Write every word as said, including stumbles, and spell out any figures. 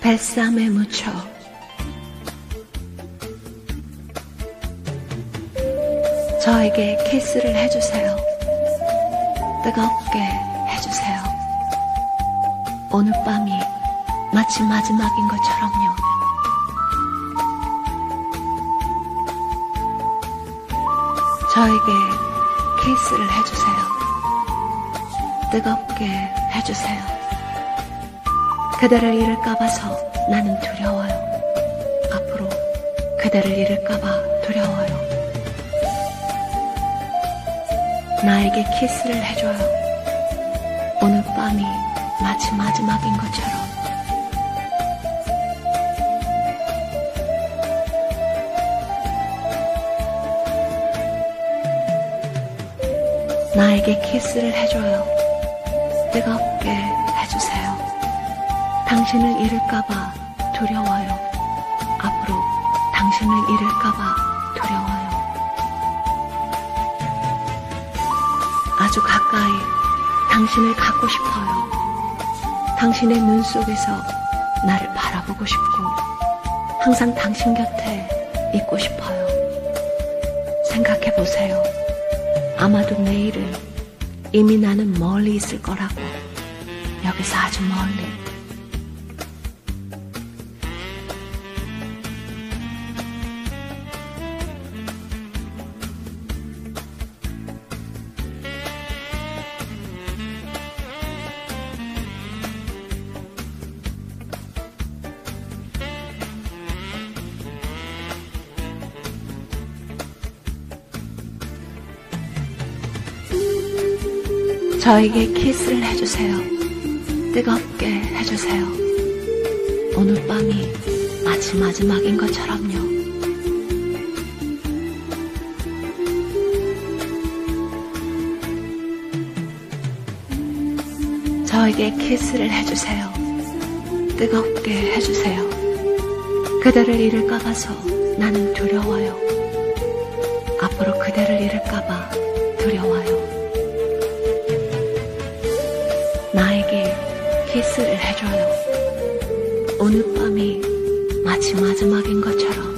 뱃삼에 묻혀 저에게 키스를 해주세요. 뜨겁게 해주세요. 오늘 밤이 마치 마지막인 것처럼요. 저에게 키스를 해주세요. 뜨겁게 해주세요. 그대를 잃을까봐서 나는 두려워요. 앞으로 그대를 잃을까봐 두려워요. 나에게 키스를 해줘요. 오늘 밤이 마치 마지막인 것처럼. 나에게 키스를 해줘요. 뜨겁게 해주세요. 당신을 잃을까봐 두려워요. 앞으로 당신을 잃을까봐 두려워요. 아주 가까이 당신을 갖고 싶어요. 당신의 눈 속에서 나를 바라보고 싶고 항상 당신 곁에 있고 싶어요. 생각해보세요. 아마도 내일은 이미 나는 멀리 있을 거라고. 여기서 아주 멀리. 저에게 키스를 해주세요. 뜨겁게 해주세요. 오늘 밤이 마치 마지막인 것처럼요. 저에게 키스를 해주세요. 뜨겁게 해주세요. 그대를 잃을까봐서 나는 두려워요. 앞으로 그대를 잃을까봐 두려워요. 나에게 키스를 해줘요. 오늘 밤이 마치 마지막인 것처럼.